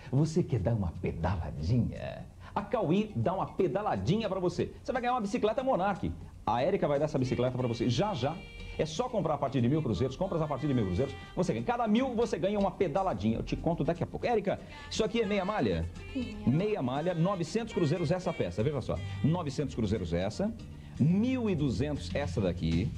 Você quer dar uma pedaladinha? A Cauí dá uma pedaladinha para você. Você vai ganhar uma bicicleta Monark. A Érica vai dar essa bicicleta para você já já. É só comprar a partir de 1.000 cruzeiros. Compras a partir de 1.000 cruzeiros. Você ganha. Cada 1.000 você ganha uma pedaladinha. Eu te conto daqui a pouco. Érica, isso aqui é meia malha? Sim. Meia malha, 900 cruzeiros essa peça. Veja só. 900 cruzeiros essa. 1.200 essa daqui.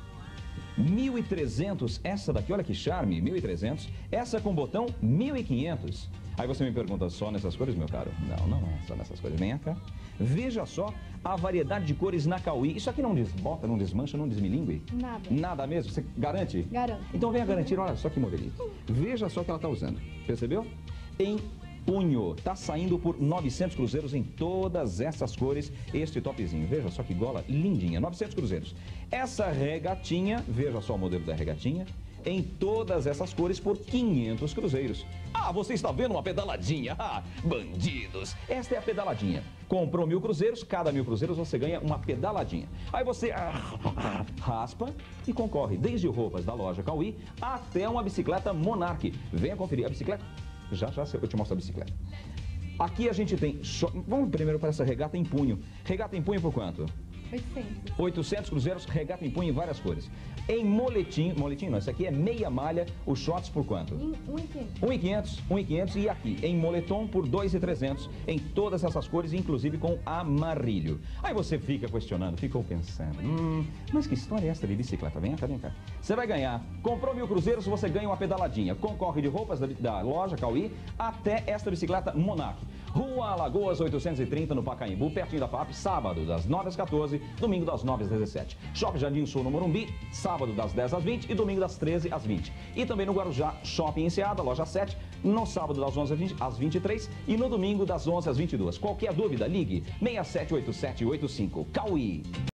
1.300 essa daqui, olha que charme, 1.300. Essa com botão, 1.500. Aí você me pergunta, só nessas cores, meu caro? Não, não é só nessas cores. Vem cá. Veja só a variedade de cores na Cauí. Isso aqui não desbota, não desmancha, não desmilingue? Nada. Nada mesmo? Você garante? Garanto. Então venha garantir, olha só que modelinho. Veja só o que ela está usando. Percebeu? Em punho. Tá saindo por 900 cruzeiros em todas essas cores, este topzinho. Veja só que gola lindinha, 900 cruzeiros. Essa regatinha, veja só o modelo da regatinha, em todas essas cores por 500 cruzeiros. Ah, você está vendo uma pedaladinha? Ah, bandidos! Esta é a pedaladinha. Comprou 1.000 cruzeiros, cada 1.000 cruzeiros você ganha uma pedaladinha. Aí você raspa e concorre desde roupas da loja Cauí até uma bicicleta Monark. Venha conferir a bicicleta. Já eu te mostro a bicicleta. Aqui a gente tem... Vamos primeiro para essa regata em punho. Regata em punho por quanto? 800. 800 cruzeiros, regata em punho em várias cores. Em moletim não, esse aqui é meia malha, os shorts por quanto? 1.500. 1.500 e aqui, em moletom por 2.300, em todas essas cores, inclusive com amarrilho. Aí você fica questionando, ficou pensando, mas que história é essa de bicicleta? Vem cá, vem cá. Você vai ganhar, comprou 1.000 cruzeiros, você ganha uma pedaladinha. Concorre de roupas da loja Cauí até esta bicicleta Monark. Rua Alagoas 830 no Pacaembu, pertinho da FAP, sábado das 9 às 14, domingo das 9 às 17. Shopping Jardim Sul no Morumbi, sábado das 10 às 20 e domingo das 13 às 20. E também no Guarujá, Shopping Enseada, loja 7, no sábado das 11 às 23 e no domingo das 11 às 22. Qualquer dúvida, ligue 678785 Cauí.